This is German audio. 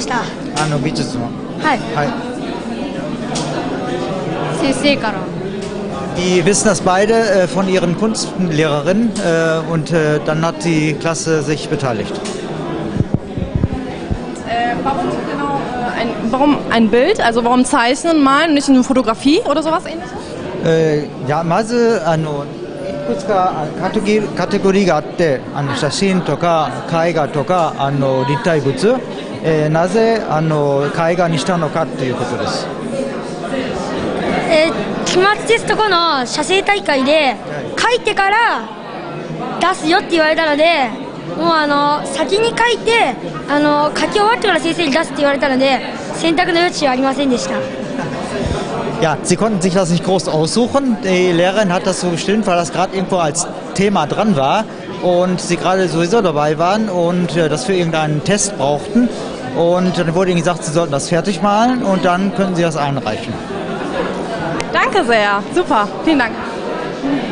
美術の。 はい。 はい。 先生から。 Die wissen das beide von ihren Kunstlehrerin und dann hat die Klasse sich beteiligt. Warum genau warum ein Bild? Also warum zeichnen, malen und nicht eine Fotografie oder sowas ähnliches? いやまずいくつかカテゴリーがあって写真とか絵画とか立体物、なぜ絵画にしたのかということです。 期末テスト後の写生大会で書いてから出すよって言われたので、もう先に書いて書き終わってから先生に出すって言われたので選択の余地はありませんでした。 Ja, sie konnten sich das nicht groß aussuchen. Die Lehrerin hat das so bestimmt, weil das gerade irgendwo als Thema dran war und sie gerade sowieso dabei waren und das für irgendeinen Test brauchten. Und dann wurde ihnen gesagt, sie sollten das fertig malen und dann können sie das einreichen. Danke sehr, super, vielen Dank.